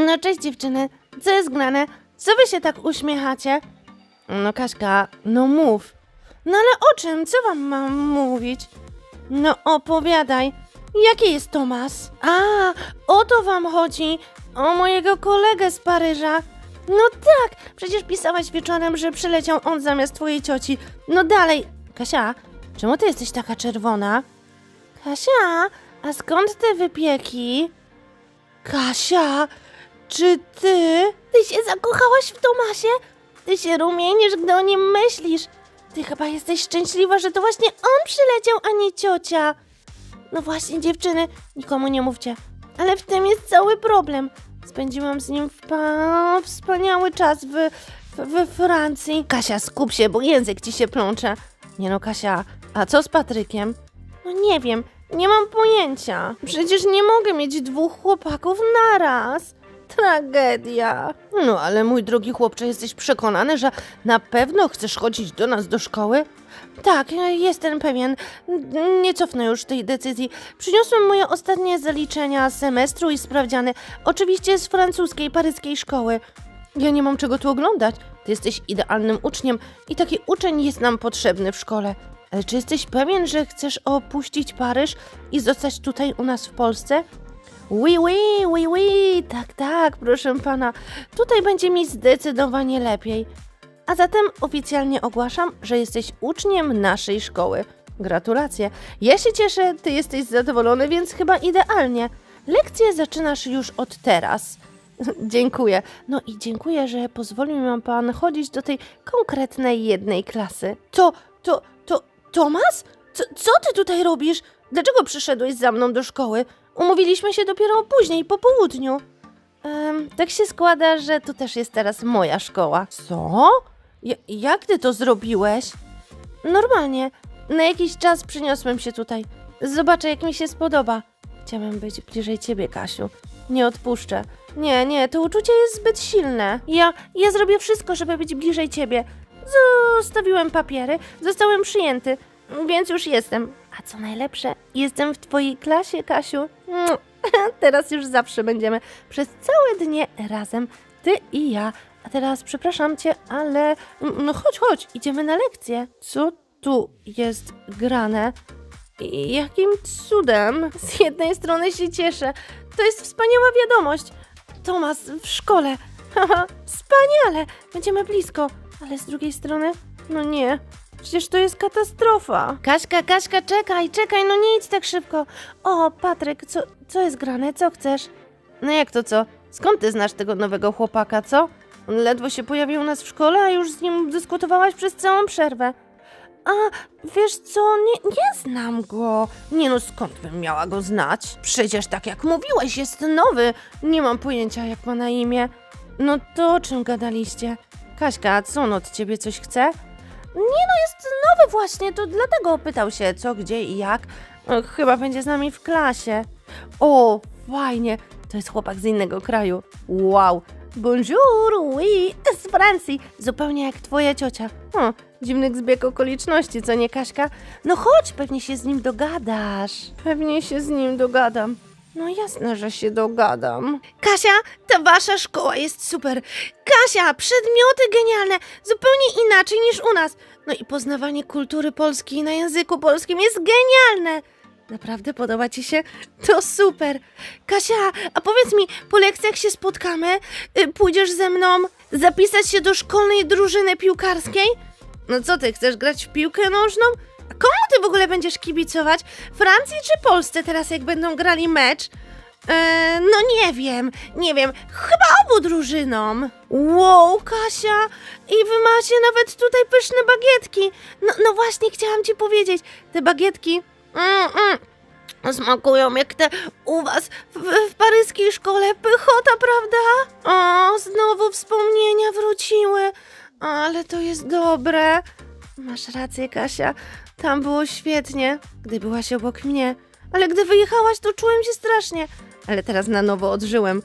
No cześć dziewczyny, co jest grane? Co wy się tak uśmiechacie? No Kaśka, no mów. No ale o czym? Co wam mam mówić? No opowiadaj. Jaki jest Tomas? A, o to wam chodzi. O mojego kolegę z Paryża. No tak, przecież pisałaś wieczorem, że przyleciał on zamiast twojej cioci. No dalej. Kasia, czemu ty jesteś taka czerwona? Kasia, a skąd te wypieki? Kasia, czy ty się zakochałaś w Tomasie? Ty się rumienisz, gdy o nim myślisz. Ty chyba jesteś szczęśliwa, że to właśnie on przyleciał, a nie ciocia. No właśnie, dziewczyny, nikomu nie mówcie. Ale w tym jest cały problem. Spędziłam z nim wspaniały czas we Francji. Kasia, skup się, bo język ci się plącze. Nie no, Kasia, a co z Patrykiem? No nie wiem, nie mam pojęcia. Przecież nie mogę mieć dwóch chłopaków naraz. Tragedia. No ale mój drogi chłopcze, jesteś przekonany, że na pewno chcesz chodzić do nas do szkoły? Tak, jestem pewien. Nie cofnę już tej decyzji. Przyniosłem moje ostatnie zaliczenia semestru i sprawdziany. Oczywiście z francuskiej, paryskiej szkoły. Ja nie mam czego tu oglądać. Ty jesteś idealnym uczniem i taki uczeń jest nam potrzebny w szkole. Ale czy jesteś pewien, że chcesz opuścić Paryż i zostać tutaj u nas w Polsce? Oui, oui, oui, oui, tak, proszę pana. Tutaj będzie mi zdecydowanie lepiej. A zatem oficjalnie ogłaszam, że jesteś uczniem naszej szkoły. Gratulacje. Ja się cieszę, ty jesteś zadowolony, więc chyba idealnie. Lekcje zaczynasz już od teraz. Dziękuję. No i dziękuję, że pozwolił mi pan chodzić do tej konkretnej jednej klasy. Tomas? Co ty tutaj robisz? Dlaczego przyszedłeś za mną do szkoły? Umówiliśmy się dopiero później, po południu. Tak się składa, że tu też jest teraz moja szkoła. Co? Jak ty to zrobiłeś? Normalnie. Na jakiś czas przyniosłem się tutaj. Zobaczę, jak mi się spodoba. Chciałam być bliżej ciebie, Kasiu. Nie odpuszczę. Nie, to uczucie jest zbyt silne. Ja zrobię wszystko, żeby być bliżej ciebie. Zostawiłem papiery, zostałem przyjęty, więc już jestem. A co najlepsze, jestem w twojej klasie, Kasiu. Teraz już zawsze będziemy przez całe dnie razem, ty i ja. A teraz przepraszam cię, ale no chodź, idziemy na lekcję. Co tu jest grane? Jakim cudem? Z jednej strony się cieszę. To jest wspaniała wiadomość. Tomas w szkole. Haha, wspaniale. Będziemy blisko. Ale z drugiej strony, no nie. Przecież to jest katastrofa. Kaśka, czekaj, no nie idź tak szybko. O, Patryk, co jest grane? Co chcesz? No jak to co? Skąd ty znasz tego nowego chłopaka, co? On ledwo się pojawił u nas w szkole, a już z nim dyskutowałaś przez całą przerwę. A, wiesz co, nie znam go. Nie no, skąd bym miała go znać? Przecież tak jak mówiłeś, jest nowy. Nie mam pojęcia, jak ma na imię. No to o czym gadaliście? Kaśka, co on od ciebie coś chce? Nie no, jest nowy właśnie, to dlatego pytał się co, gdzie i jak. Chyba będzie z nami w klasie. O, fajnie, to jest chłopak z innego kraju. Wow, bonjour, oui, z Francji, zupełnie jak twoja ciocia. Dziwny zbieg okoliczności, co nie, Kaśka? No chodź, pewnie się z nim dogadasz. Pewnie się z nim dogadam. No jasne, że się dogadam. Kasia, ta wasza szkoła jest super. Kasia, przedmioty genialne, zupełnie inaczej niż u nas. No i poznawanie kultury polskiej na języku polskim jest genialne. Naprawdę podoba ci się? To super. Kasia, a powiedz mi, po lekcjach się spotkamy? Pójdziesz ze mną zapisać się do szkolnej drużyny piłkarskiej? No co ty, chcesz grać w piłkę nożną? A komu ty w ogóle będziesz kibicować? Francji czy Polsce teraz, jak będą grali mecz? No nie wiem, chyba obu drużynom. Wow, Kasia, i wy macie nawet tutaj pyszne bagietki. No właśnie, chciałam ci powiedzieć, te bagietki smakują jak te u was w paryskiej szkole. Pychota, prawda? O, znowu wspomnienia wróciły, ale to jest dobre. Masz rację, Kasia, tam było świetnie, gdy byłaś obok mnie, ale gdy wyjechałaś, to czułem się strasznie. Ale teraz na nowo odżyłem.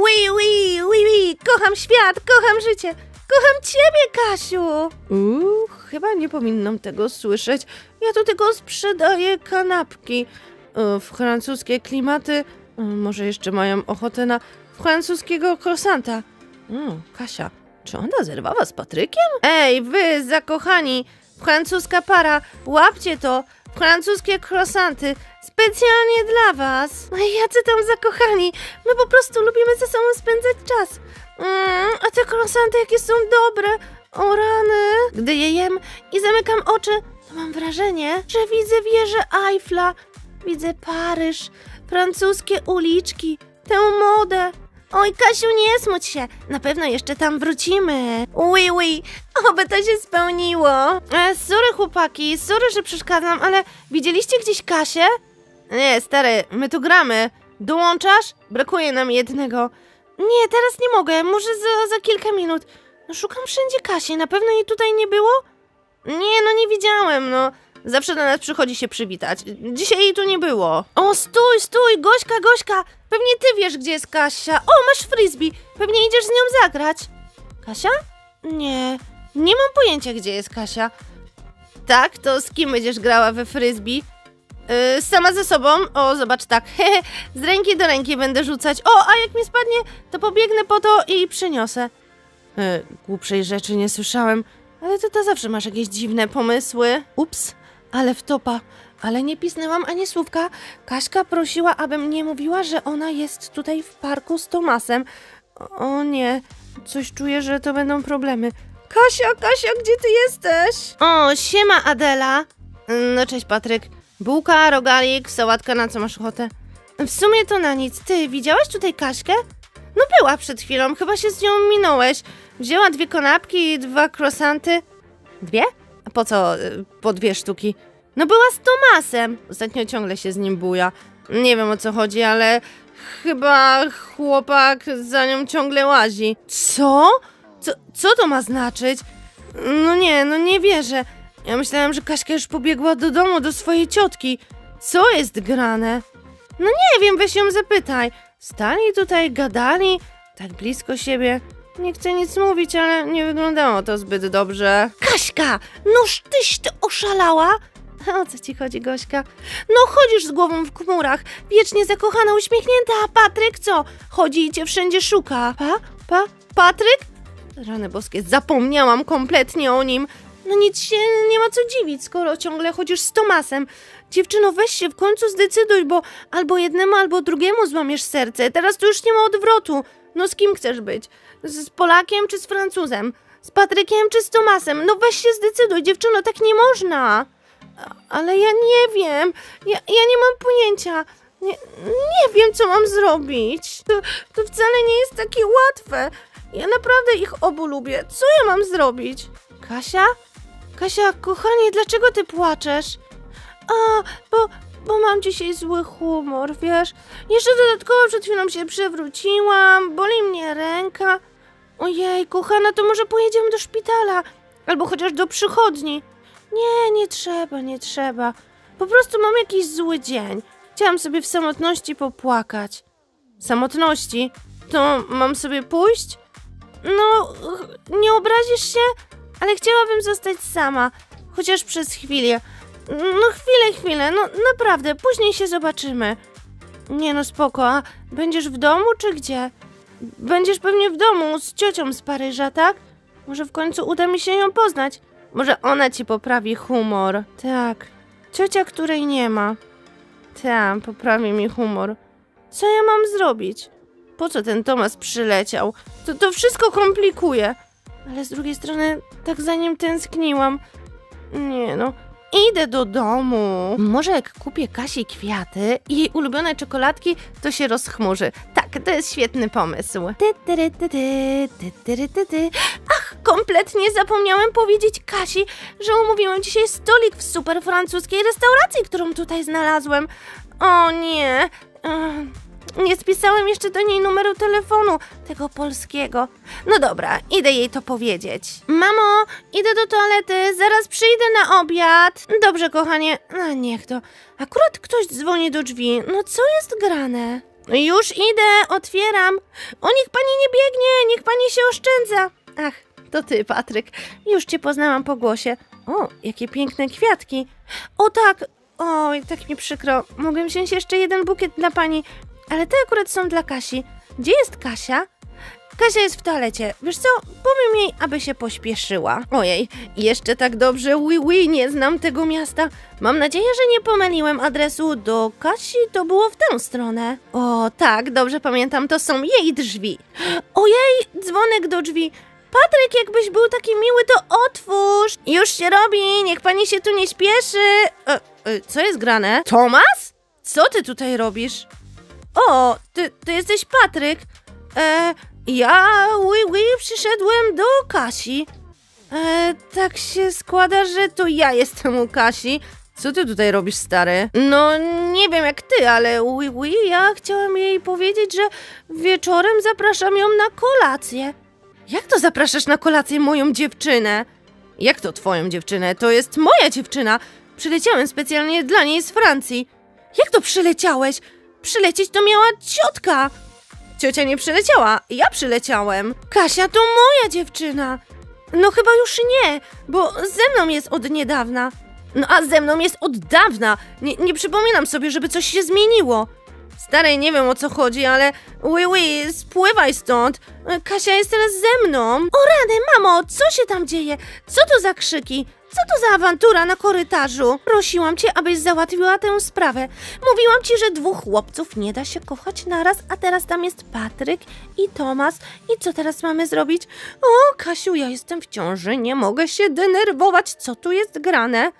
Oui, kocham świat, kocham życie, kocham ciebie, Kasiu. Chyba nie powinnam tego słyszeć. Ja tu tylko sprzedaję kanapki. Francuskie klimaty może jeszcze mają ochotę na francuskiego croissanta. Kasia, czy ona zerwała z Patrykiem? Ej, wy zakochani, francuska para, łapcie to, francuskie croissanty, specjalnie dla was. Jacy tam zakochani, my po prostu lubimy ze sobą spędzać czas. A te croissanty jakie są dobre, o rany. Gdy je jem i zamykam oczy, to mam wrażenie, że widzę wieżę Eiffla, widzę Paryż, francuskie uliczki, tę modę. Oj, Kasiu, nie smuć się, na pewno jeszcze tam wrócimy. Oui, oby to się spełniło. Sorry chłopaki, sorry, że przeszkadzam, ale widzieliście gdzieś Kasię? Nie, stary, my tu gramy. Dołączasz? Brakuje nam jednego. Nie, teraz nie mogę, może za kilka minut. No szukam wszędzie Kasi, na pewno jej tutaj nie było? Nie, no nie widziałem, no. Zawsze do nas przychodzi się przywitać. Dzisiaj jej tu nie było. O, stój, Gośka, pewnie ty wiesz, gdzie jest Kasia. O, masz frisbee, pewnie idziesz z nią zagrać. Kasia? Nie mam pojęcia, gdzie jest Kasia. Tak, to z kim będziesz grała we frisbee? Sama ze sobą? O, zobacz, tak. Z ręki do ręki będę rzucać. O, a jak mi spadnie, to pobiegnę po to i przyniosę. Głupszej rzeczy nie słyszałem, ale to zawsze masz jakieś dziwne pomysły. Ups, ale wtopa. Ale nie pisnęłam ani słówka. Kaśka prosiła, abym nie mówiła, że ona jest tutaj w parku z Tomasem. O nie, coś czuję, że to będą problemy. Kasia, gdzie ty jesteś? O, siema Adela. No cześć Patryk. Bułka, rogalik, sałatka, na co masz ochotę? W sumie to na nic. Ty, widziałaś tutaj Kaśkę? No była przed chwilą, chyba się z nią minąłeś. Wzięła 2 kanapki i 2 croissanty. 2? A po co? Po 2 sztuki. No była z Tomasem. Ostatnio ciągle się z nim buja. Nie wiem o co chodzi, ale chyba chłopak za nią ciągle łazi. Co? Co to ma znaczyć? No nie wierzę. Ja myślałam, że Kaśka już pobiegła do domu, do swojej ciotki. Co jest grane? No nie wiem, weź ją zapytaj. Stali tutaj, gadali, tak blisko siebie. Nie chcę nic mówić, ale nie wyglądało to zbyt dobrze. Kaśka, noż tyś ty oszalała? O co ci chodzi, Gośka? No chodzisz z głową w chmurach, wiecznie zakochana, uśmiechnięta, a Patryk co? Chodzi i cię wszędzie szuka. Patryk? Rany boskie, zapomniałam kompletnie o nim. No nic się nie ma co dziwić, skoro ciągle chodzisz z Tomasem. Dziewczyno, weź się w końcu zdecyduj, bo albo jednemu, albo drugiemu złamiesz serce. Teraz to już nie ma odwrotu. No z kim chcesz być? Z Polakiem czy z Francuzem? Z Patrykiem czy z Tomasem? No weź się zdecyduj, dziewczyno, tak nie można. Ale ja nie wiem. Ja nie mam pojęcia. Nie wiem, co mam zrobić. To wcale nie jest takie łatwe. Ja naprawdę ich obu lubię. Co ja mam zrobić? Kasia, kochanie, dlaczego ty płaczesz? Bo mam dzisiaj zły humor, wiesz? Jeszcze dodatkowo przed chwilą się przewróciłam, boli mnie ręka. Ojej, kochana, to może pojedziemy do szpitala, albo chociaż do przychodni. Nie trzeba. Po prostu mam jakiś zły dzień. Chciałam sobie w samotności popłakać. Samotności? To mam sobie pójść? No, nie obrazisz się? Ale chciałabym zostać sama, chociaż przez chwilę. No chwilę, no naprawdę, później się zobaczymy. Nie no, spoko, a będziesz w domu czy gdzie? Będziesz pewnie w domu z ciocią z Paryża, tak? Może w końcu uda mi się ją poznać. Może ona ci poprawi humor. Tak, ciocia, której nie ma. Tak, poprawi mi humor. Co ja mam zrobić? Po co ten Tomas przyleciał? To wszystko komplikuje. Ale z drugiej strony tak za nim tęskniłam. Nie no, idę do domu. Może jak kupię Kasi kwiaty i jej ulubione czekoladki, to się rozchmurzy. Tak, to jest świetny pomysł. Ach, kompletnie zapomniałem powiedzieć Kasi, że umówiłem dzisiaj stolik w super francuskiej restauracji, którą tutaj znalazłem. O nie... Nie spisałem jeszcze do niej numeru telefonu, tego polskiego. No dobra, idę jej to powiedzieć. Mamo, idę do toalety, zaraz przyjdę na obiad. Dobrze, kochanie, no niech to. Akurat ktoś dzwoni do drzwi, no co jest grane? Już idę, otwieram. O, niech pani nie biegnie, niech pani się oszczędza. Ach, to ty, Patryk, już cię poznałam po głosie. O, jakie piękne kwiatki. O tak, oj, tak mi przykro. Mogłem wziąć jeszcze jeden bukiet dla pani. Ale te akurat są dla Kasi. Gdzie jest Kasia? Kasia jest w toalecie. Wiesz co? Powiem jej, aby się pośpieszyła. Ojej, jeszcze tak dobrze, nie znam tego miasta. Mam nadzieję, że nie pomyliłem adresu. Do Kasi to było w tę stronę. O, tak, dobrze pamiętam, to są jej drzwi. Ojej, dzwonek do drzwi. Patryk, jakbyś był taki miły, to otwórz. Już się robi, niech pani się tu nie śpieszy. Co jest grane? Tomas? Co ty tutaj robisz? O, ty jesteś Patryk. Ja, przyszedłem do Kasi. Tak się składa, że to ja jestem u Kasi. Co ty tutaj robisz, stary? No, nie wiem jak ty, ale ja chciałem jej powiedzieć, że wieczorem zapraszam ją na kolację. Jak to zapraszasz na kolację moją dziewczynę? Jak to twoją dziewczynę? To jest moja dziewczyna. Przyleciałem specjalnie dla niej z Francji. Jak to przyleciałeś? Przylecieć to miała ciotka. Ciocia nie przyleciała, ja przyleciałem. Kasia to moja dziewczyna. No chyba już nie, bo ze mną jest od niedawna. No a ze mną jest od dawna. Nie przypominam sobie, żeby coś się zmieniło. Stary, nie wiem o co chodzi, ale spływaj stąd. Kasia jest teraz ze mną. O rany, mamo, co się tam dzieje? Co to za krzyki? Co to za awantura na korytarzu? Prosiłam cię, abyś załatwiła tę sprawę. Mówiłam ci, że dwóch chłopców nie da się kochać naraz, a teraz tam jest Patryk i Tomas. I co teraz mamy zrobić? O, Kasiu, ja jestem w ciąży, nie mogę się denerwować. Co tu jest grane?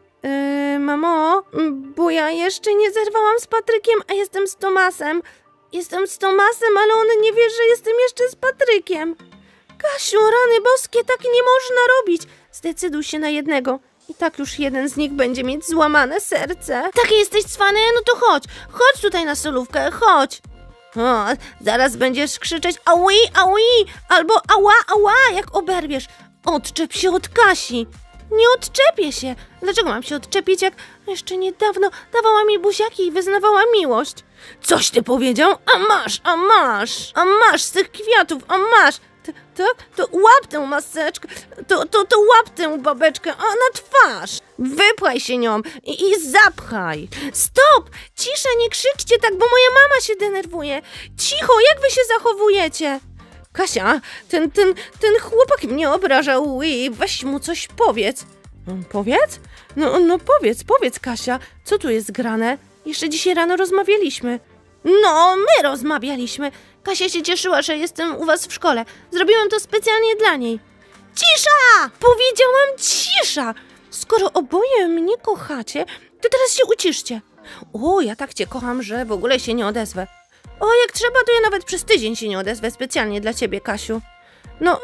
Mamo, bo ja jeszcze nie zerwałam z Patrykiem, a jestem z Tomasem. Jestem z Tomasem, ale on nie wie, że jestem jeszcze z Patrykiem. Kasiu, rany boskie, tak nie można robić. Zdecyduj się na jednego. I tak już jeden z nich będzie mieć złamane serce. Takie jesteś cwany? No to chodź. Chodź tutaj na solówkę, chodź. O, zaraz będziesz krzyczeć aui, albo ała, jak oberwiesz. Odczep się od Kasi. Nie odczepię się. Dlaczego mam się odczepić, jak jeszcze niedawno dawała mi buziaki i wyznawała miłość? Coś ty powiedział? A masz z tych kwiatów, a masz. Tak? To łap tę maseczkę, to łap tę babeczkę, a na twarz. Wypchaj się nią i zapchaj. Stop! Cisza, nie krzyczcie tak, bo moja mama się denerwuje. Cicho, jak wy się zachowujecie? Kasia, ten chłopak mnie obraża, weź mu coś powiedz. Powiedz? No powiedz Kasia, co tu jest grane? Jeszcze dzisiaj rano rozmawialiśmy. No, my rozmawialiśmy. Kasia się cieszyła, że jestem u was w szkole. Zrobiłam to specjalnie dla niej. Cisza! Powiedziałam cisza! Skoro oboje mnie kochacie, to teraz się uciszcie. O, ja tak cię kocham, że w ogóle się nie odezwę. O, jak trzeba, to ja nawet przez tydzień się nie odezwę specjalnie dla ciebie, Kasiu. No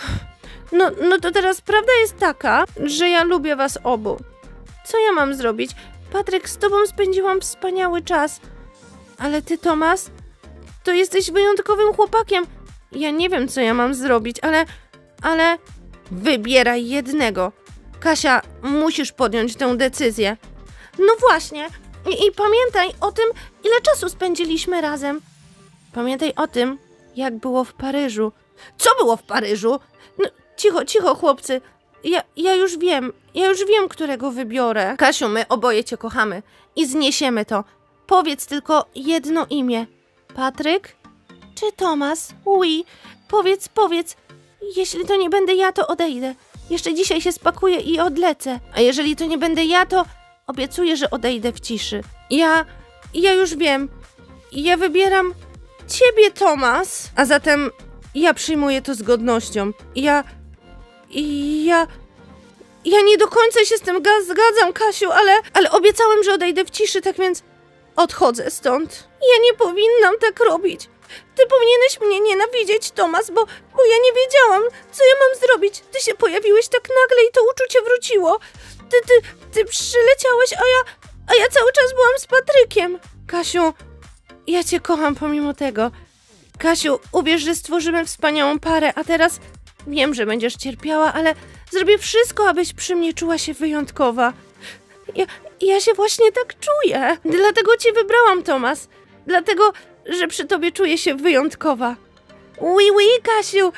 to teraz prawda jest taka, że ja lubię was obu. Co ja mam zrobić? Patryk, z tobą spędziłam wspaniały czas. Ale ty, Tomas, to jesteś wyjątkowym chłopakiem. Ja nie wiem, co ja mam zrobić, ale wybieraj jednego. Kasia, musisz podjąć tę decyzję. No właśnie. I pamiętaj o tym, ile czasu spędziliśmy razem. Pamiętaj o tym, jak było w Paryżu. Co było w Paryżu? No, cicho, chłopcy. Ja już wiem, którego wybiorę. Kasiu, my oboje cię kochamy i zniesiemy to. Powiedz tylko jedno imię. Patryk czy Tomas? Powiedz. Jeśli to nie będę ja, to odejdę. Jeszcze dzisiaj się spakuję i odlecę. A jeżeli to nie będę ja, to obiecuję, że odejdę w ciszy. Ja już wiem. Ja wybieram ciebie, Tomas. A zatem ja przyjmuję to z godnością. Ja nie do końca się z tym zgadzam, Kasiu, ale obiecałem, że odejdę w ciszy, tak więc odchodzę stąd. Ja nie powinnam tak robić. Ty powinieneś mnie nienawidzieć, Tomas, bo ja nie wiedziałam, co ja mam zrobić. Ty się pojawiłeś tak nagle i to uczucie wróciło. Ty przyleciałeś, a ja cały czas byłam z Patrykiem. Kasiu, ja cię kocham pomimo tego. Kasiu, uwierz, że stworzymy wspaniałą parę, a teraz wiem, że będziesz cierpiała, ale zrobię wszystko, abyś przy mnie czuła się wyjątkowa. Ja się właśnie tak czuję. Dlatego cię wybrałam, Tomas. Dlatego, że przy tobie czuję się wyjątkowa. Kasiu,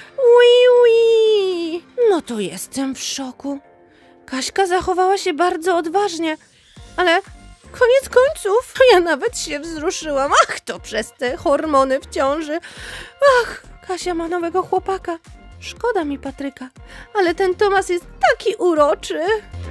No to jestem w szoku. Kaśka zachowała się bardzo odważnie, Koniec końców, ja nawet się wzruszyłam. Ach, to przez te hormony w ciąży. Ach, Kasia ma nowego chłopaka. Szkoda mi Patryka, ale ten Tomasz jest taki uroczy.